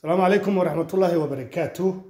السلام عليكم ورحمة الله وبركاته.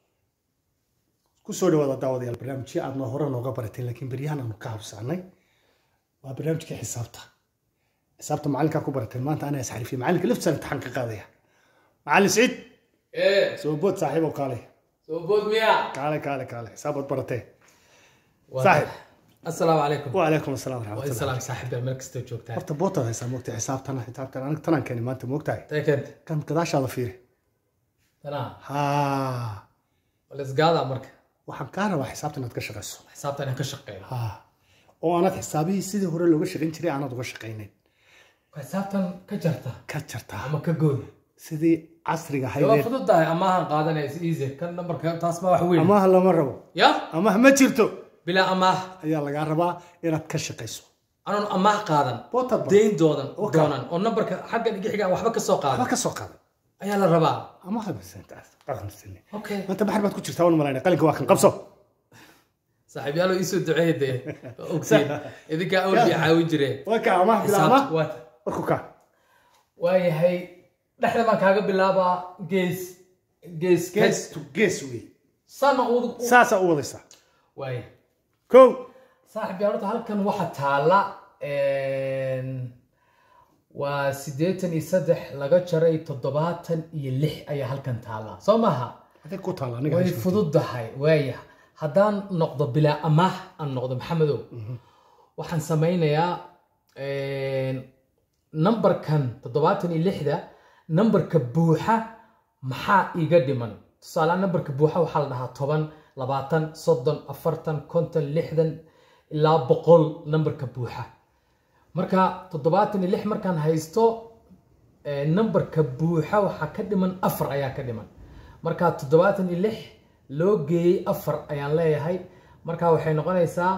كسر وضع دعوة البرنامج شيء عندنا هورا نوقبرتين لكن بريانا نكعب سعنى وبرنامج حسابته معلك كبرتين ما أنت أنا أسحري فيه معلك لفت سنة تحقق قضية معلم سعيد إيه سوبوت صاحبه وقاله سوبود ميا كاله حسابه برتين صاحب. السلام عليكم. وعليكم السلام ورحمة الله. السلام صاحب الملك استوجوك تاعي. أنت بوطة هسه موقتي حسابتنا أنا تنا كاني ما أنت موقتي. تأكد. كم كذاش هذا فيه. تمام. ها. ولا زقادة عمرك. waxaan ka rabaa xisaabta inaad ka shaqeyso xisaabta inaan ka shaqeeyo oo aanad xisaabihi sidii hore looga shaqeyn jiray aanad uga shaqeynin xisaabtan ka jarta ama ka gool sidii casriga ahayd waa fududahay amaahan qaadanaysa easy kan numberka taas ma wax weyn amaah lama rabo ya amaah ma jirto bilaa amaah ayaa laga rabaa inaad ka shaqeyso anan amaah qaadan deyn doonan oo numberka xagga dhigiga waxba ka soo qaadan ayaa la rabaa amaah basantaas qadamsini okay anta baxar baad ku jirtaa wan malaynay qalinka waa kan qabso صاحب يالو يسو دعيده اوكسين اذا كان اول بيعاون جري وكا ما بلا ما وكا واي هي دحنا ما كاغا بلابا جيس تو جيس وي سما ساسا اوديسا واي كو صاحب يالو halkan waxa taala waa 83 laga jaray 76 ayaa halkan taala Soomaha hadii ku taala aniga way fududahay waaya haddaan noqdo bilaa amaah aan noqdo maxamedow waxaan samaynayaa numberkan 76 numberka buuxa maxaa iga dhiman tusaale numberka buuxa waxaa la dhahaa 10 20 30 40 50 60 ilaa 100 numberka buuxa marka 76 markaan haysto numberka buuxa waxaa ka dhiman 4 ayaa ka dhiman marka 76 loo geeyay 4 ayaan leeyahay marka waxay noqonaysaa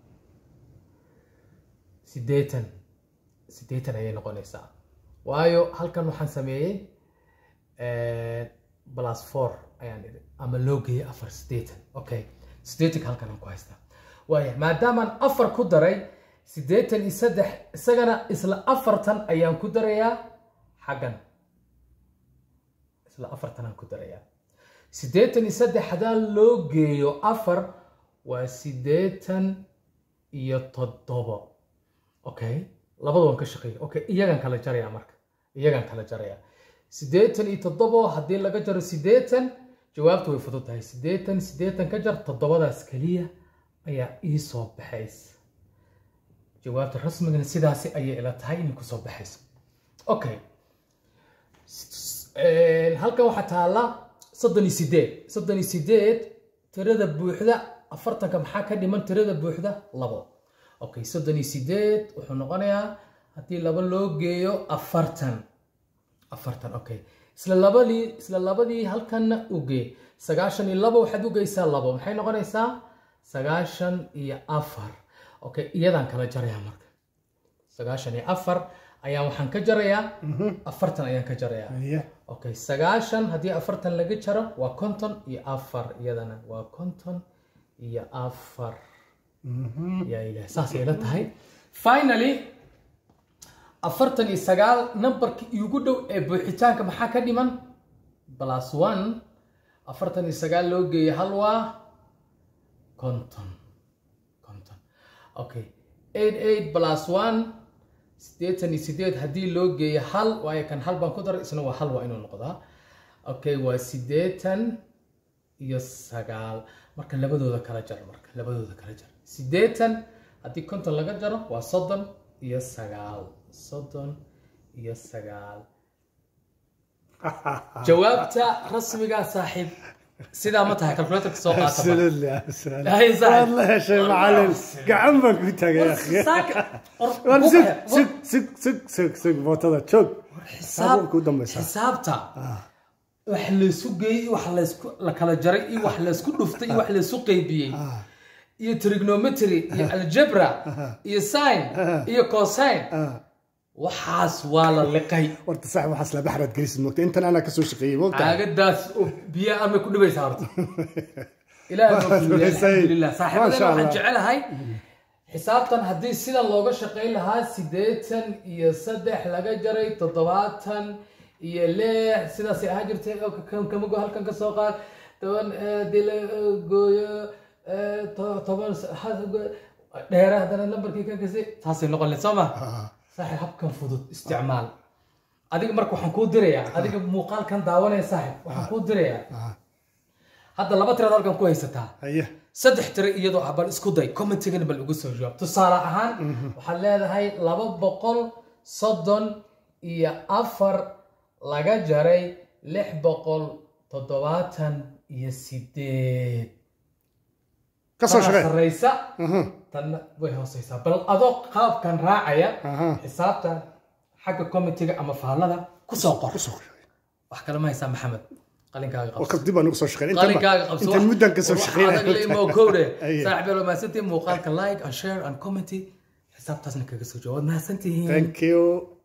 80 ayay noqonaysaa waayo halkan waxaan sameeyay plus 4 ayaan idin ama loo geeyay 4 80 okay 80 halkan aan ku haystaa waayo maadaama aan 4 ku daray 83 isagana isla 4tan ayaan ku darayaa xagan isla 4tan aan ku darayaa 83 hadaan loo geeyo 4 waa 87 okay labadoo ka shaqeeyo okay iyagan kala jaraya marka iyagan kala jaraya 87 hadii laga jaro 80 jawaabtu way fududahay 80 ka jar 7daas kaliya ayaa ii soo baxaysa jawaabta rasmiga sidaas ayay ila tahay in ku soo baxayso okay halka waxa taala 38 tirada buuxda 40 ka maxaa ka dhiman tirada buuxda 2 okay 38 wuxuu noqonayaa hadii laba loo geeyo 40 okay isla labadii halkan u geey 92 waxaad u geysaa 2 maxay noqonaysaa 94 okay iyadan kala jaraya marka 94 ayaan waxaan ka jarayaa 40 ayaan ka jarayaa okay 90 hadii 40 laga jaro waa 50 iyo 4 iyadana waa 50 iyo 4 ya ilaahay saas ay la tahay finally 49 numberka ugu dhow ee buuxitaanka maxaa ka dhiman plus 1 49 loo geeyo hal waa 50 okay 88 plus 1 88 hadii loo geeyo hal waayo kan hal baan ku daray isna waa hal waa inuu noqdaa okay waa 80 iyo 9 marka labadooda kala jar 80 hadii 50 laga jaro waa 30 iyo 9 jawaabta rasmiga saaxiib sida ma tahay calculator soo qaata والله يا شيخ معلم قعمك انت يا اخي سك بوتدا جوج حسابتا wax la isu geeyay wax la kala jaray iyo wax la isku dhuftay iyo wax la isu qaybiyay iyo trigonometry iyo algebra iyo sin iyo cosine waxaas waa la liqay warta sax waxaas la baxrad gelis moogta inta ana ka soo shaqeeyay moogta aagadaas biya ama ku dhibaysa horta ilaahay alhamdulillah saaxiibada waxaan jecelahay xisaabtan haddii sida looga shaqeyn lahaa 83 laga jaray 70 iyo 6 sidaas ay ahaan jirtay oo kama go halkan ka soo qaad 10 dil gooyo 10 dheeraha hadana lambarkii ka gasay taasay noqon leedahay sama saaxiib habkan fudud isticmaal adiga marka waxaan ku dirayaa adiga muuqaalkan daawanaya saaxiib waxaan ku dirayaa hadda 2 tiro halkan ku haysataa haye 3 tiro iyadoo ah bal isku day commentiga bal ugu soo jawaab tusaale ahaan waxaad leedahay 234 laga jaray 678 kasoo shaqeey sareysa tan way hooseysaa bal adoo qaabkan raacaya xisaabta xagga commentiga ama faallada ku soo qor wax kale ma haysaa maxamed qalinkaaga qabso وقت دبا نقص شقين qalinkaaga qabso انت المدة نقص شقين هذا اللي مو كوره صاحبي لو ما سنتي مقالك لايك and share and comment xisaabtaasna kaga soo jawaab ma santihiin thank you